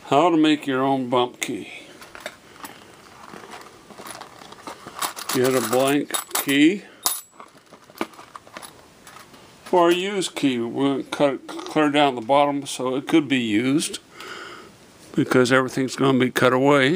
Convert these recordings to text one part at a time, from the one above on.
How to make your own bump key. Get a blank key or a used key. We're going to cut it clear down the bottom so it could be used because everything's going to be cut away.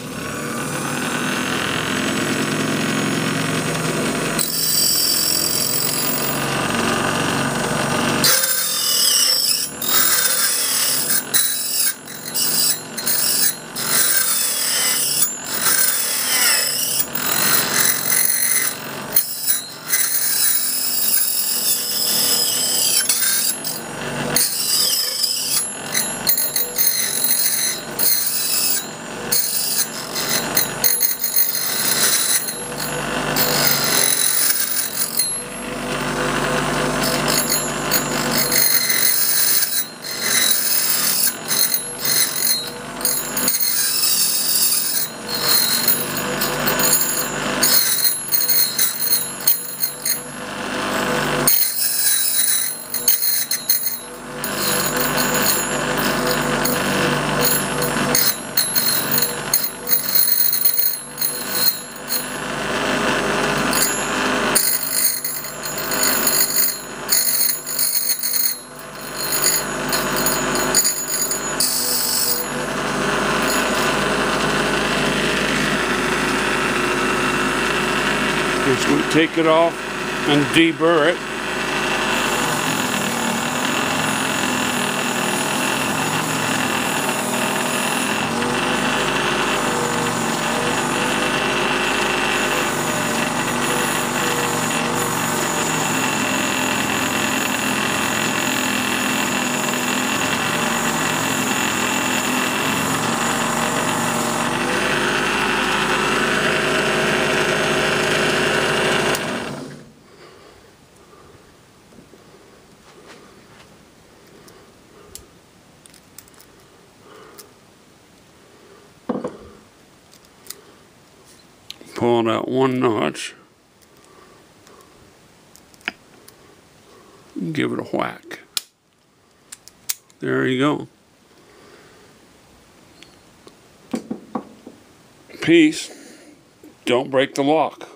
So we take it off and deburr it. Pulling out one notch and give it a whack. There you go. Peace. Don't break the lock.